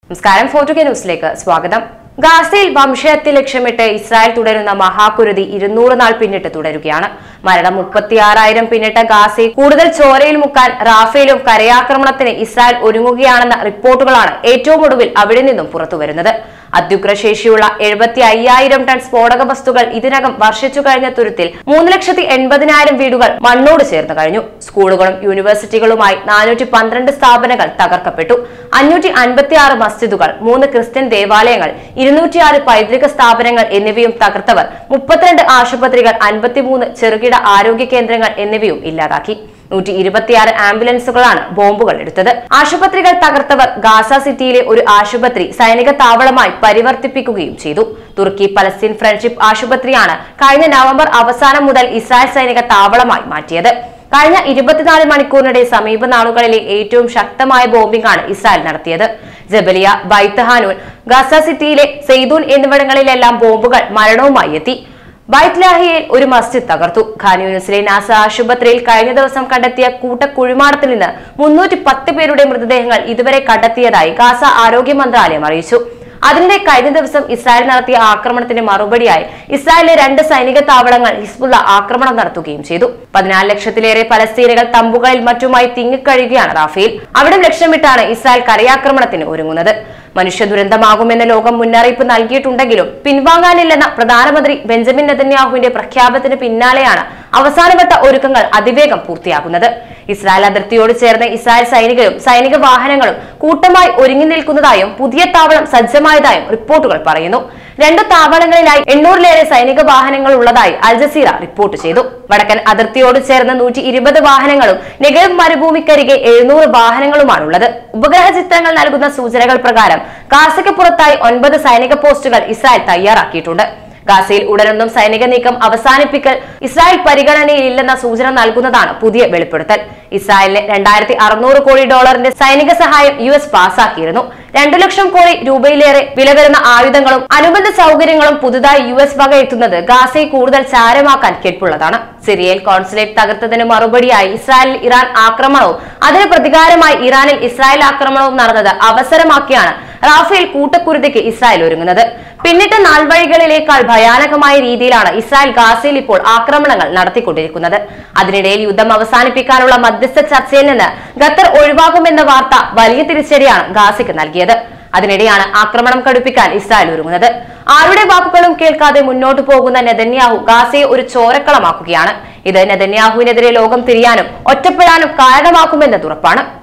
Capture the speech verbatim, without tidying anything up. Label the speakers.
Speaker 1: നമസ്കാരം ഫോർട്ടു കെ ന്യൂസിലേക്ക് സ്വാഗതം. ഗാസയിൽ വംശഹത്യ ലക്ഷ്യമിട്ട് ഇസ്രായേൽ തുടരുന്ന മഹാകുരുതി ഇരുന്നൂറ് നാൾ പിന്നിട്ട് തുടരുകയാണ്. മരണം മുപ്പത്തിയാറായിരം പിന്നിട്ട ഗാസയിൽ കൂടുതൽ ചോരയിൽ മുക്കാൻ റാഫേലും കരയാക്രമണത്തിന് ഇസ്രായേൽ ഒരുങ്ങുകയാണെന്ന റിപ്പോർട്ടുകളാണ് ഏറ്റവും ഒടുവിൽ അവിടെ നിന്നും പുറത്തുവരുന്നത്. അത്യുഗ്രശേഷിയുള്ള എഴുപത്തി അയ്യായിരം ടൺ സ്ഫോടക വസ്തുക്കൾ ഇതിനകം വർഷിച്ചു കഴിഞ്ഞ തുരുത്തിൽ മൂന്ന് ലക്ഷത്തി എൺപതിനായിരം വീടുകൾ മണ്ണോട് ചേർന്ന് കഴിഞ്ഞു. സ്കൂളുകളും യൂണിവേഴ്സിറ്റികളുമായി നാനൂറ്റി പന്ത്രണ്ട് സ്ഥാപനങ്ങൾ തകർക്കപ്പെട്ടു. അഞ്ഞൂറ്റി അൻപത്തി ആറ് മസ്ജിദുകൾ, മൂന്ന് ക്രിസ്ത്യൻ ദേവാലയങ്ങൾ, ഇരുന്നൂറ്റിയാറ് പൈതൃക സ്ഥാപനങ്ങൾ എന്നിവയും തകർത്തവർ മുപ്പത്തിരണ്ട് ആശുപത്രികൾ, അൻപത്തിമൂന്ന് ചെറുകിട ആരോഗ്യ കേന്ദ്രങ്ങൾ എന്നിവയും ഇല്ലാതാക്കി. നൂറ്റി ഇരുപത്തിയാറ് ആംബുലൻസുകളാണ് ബോംബുകൾ എടുത്തത്. ആശുപത്രികൾ തകർത്തവർ ഗാസ സിറ്റിയിലെ ഒരു ആശുപത്രി സൈനിക താവളമായി പരിവർത്തിപ്പിക്കുകയും ചെയ്തു. തുർക്കി പലസ്തീൻ ഫ്രണ്ട്ഷിപ്പ് ആശുപത്രിയാണ് കഴിഞ്ഞ നവംബർ അവസാനം മുതൽ ഇസ്രായേൽ സൈനിക താവളമായി മാറ്റിയത്. കഴിഞ്ഞ ഇരുപത്തിനാല് മണിക്കൂറിനിടെ സമീപ നാളുകളിലെ ഏറ്റവും ശക്തമായ ബോംബിംഗ് ആണ് ഇസ്രായേൽ നടത്തിയത്. ജബലിയ, ബൈത്ത് ഹാനൂൻ, ഗാസ സിറ്റിയിലെ സെയ്ദൂൻ എന്നിവിടങ്ങളിലെല്ലാം ബോംബുകൾ മരണവുമായി എത്തി. ബൈത്ത് ലാഹിയയിൽ ഒരു മസ്ജിദ് തകർത്തു. ഖാൻ യൂനിസിലെ നാസ ആശുപത്രിയിൽ കഴിഞ്ഞ ദിവസം കണ്ടെത്തിയ കൂട്ടക്കുഴിമാടത്തിൽ നിന്ന് മുന്നൂറ്റി പത്ത് പേരുടെ മൃതദേഹങ്ങൾ ഇതുവരെ കണ്ടെത്തിയതായി ഗാസ ആരോഗ്യ മന്ത്രാലയം അറിയിച്ചു. അതിനിടെ കഴിഞ്ഞ ദിവസം ഇസ്രായേൽ നടത്തിയ ആക്രമണത്തിന് മറുപടിയായി ഇസ്രായേലിലെ രണ്ട് സൈനിക താവളങ്ങൾ ഹിസ്ബുള്ള ആക്രമണം നടത്തുകയും ചെയ്തു. പതിനാല് ലക്ഷത്തിലേറെ പലസ്തീനുകൾ തമ്പുകളിൽ മറ്റുമായി തിങ്ങിക്കഴിയുകയാണ് റാഫേൽ. അവിടെ ലക്ഷ്യമിട്ടാണ് ഇസ്രായേൽ കരയാക്രമണത്തിന് ഒരുങ്ങുന്നത്. മനുഷ്യ ദുരന്തമാകുമെന്ന് ലോകം മുന്നറിയിപ്പ് നൽകിയിട്ടുണ്ടെങ്കിലും പിൻവാങ്ങാനില്ലെന്ന പ്രധാനമന്ത്രി ബെഞ്ചമിൻ നെതന്യാഹുവിന്റെ പ്രഖ്യാപനത്തിന് പിന്നാലെയാണ് അവസാനവട്ട ഒരുക്കങ്ങൾ അതിവേഗം പൂർത്തിയാകുന്നത്. ഇസ്രായേൽ അതിർത്തിയോട് ചേർന്ന് ഇസ്രായേൽ സൈനികരും സൈനിക വാഹനങ്ങളും കൂട്ടമായി ഒരുങ്ങി നിൽക്കുന്നതായും പുതിയ താവളം സജ്ജമായതായും റിപ്പോർട്ടുകൾ പറയുന്നു. രണ്ടു താവളങ്ങളിലായി എണ്ണൂറിലേറെ സൈനിക വാഹനങ്ങൾ ഉള്ളതായി അൽ ജസീറ റിപ്പോർട്ട് ചെയ്തു. വടക്കൻ അതിർത്തിയോട് ചേർന്ന് നൂറ്റി ഇരുപത് വാഹനങ്ങളും നെഗവ് മരുഭൂമിക്കരികെ എഴുന്നൂറ് വാഹനങ്ങളുമാണുള്ളത്. ഉപഗ്രഹ ചിത്രങ്ങൾ നൽകുന്ന സൂചനകൾ പ്രകാരം ഗാസയ്ക്ക് പുറത്തായി ഒൻപത് സൈനിക പോസ്റ്റുകൾ ഇസ്രായേൽ തയ്യാറാക്കിയിട്ടുണ്ട്. ഗാസയിൽ ഉടനൊന്നും സൈനിക നീക്കം അവസാനിപ്പിക്കൽ ഇസ്രായേൽ പരിഗണനയിലില്ലെന്ന സൂചന നൽകുന്നതാണ് പുതിയ വെളിപ്പെടുത്തൽ. ഇസ്രായേലിന് രണ്ടായിരത്തി അറുന്നൂറ് കോടി ഡോളറിന്റെ സൈനിക സഹായം യു എസ് പാസാക്കിയിരുന്നു. രണ്ടു ലക്ഷം കോടി രൂപയിലേറെ വില വരുന്ന ആയുധങ്ങളും അനുബന്ധ സൗകര്യങ്ങളും പുതുതായി യു എസ് വക എത്തുന്നത് ഗാസയെ കൂടുതൽ ചാരമാക്കാൻ കെൽപ്പുള്ളതാണ്. സിറിയയിൽ കോൺസുലേറ്റ് തകർത്തതിന് മറുപടിയായി ഇസ്രായേലിൽ ഇറാൻ ആക്രമണവും അതിന് പ്രതികാരമായി ഇറാനിൽ ഇസ്രായേൽ ആക്രമണവും നടന്നത് അവസരമാക്കിയാണ് റാഫേൽ കൂട്ടക്കുരുതിക്ക് ഇസ്രായേൽ ഒരുങ്ങുന്നത്. പിന്നിട്ട നാൾവഴികളിലേക്കാൾ ഭയാനകമായ രീതിയിലാണ് ഇസ്രായേൽ ഗാസയിൽ ഇപ്പോൾ ആക്രമണങ്ങൾ നടത്തിക്കൊണ്ടിരിക്കുന്നത്. അതിനിടയിൽ യുദ്ധം അവസാനിപ്പിക്കാനുള്ള മധ്യസ്ഥ ചർച്ചയിൽ നിന്ന് ഖത്തർ ഒഴിവാകുമെന്ന വാർത്ത വലിയ തിരിച്ചടിയാണ് ഗാസയ്ക്ക് നൽകിയത്. അതിനിടെയാണ് ആക്രമണം കടുപ്പിക്കാൻ ഇസ്രായേൽ ഒരുങ്ങുന്നത്. ആരുടെ വാക്കുകളും കേൾക്കാതെ മുന്നോട്ടു പോകുന്ന നെതന്യാഹു ഗാസയെ ഒരു ചോരക്കളമാക്കുകയാണ്. ഇത് നെതന്യാഹുവിനെതിരെ ലോകം തിരിയാനും ഒറ്റപ്പെടാനും കാരണമാക്കുമെന്നത് ഉറപ്പാണ്.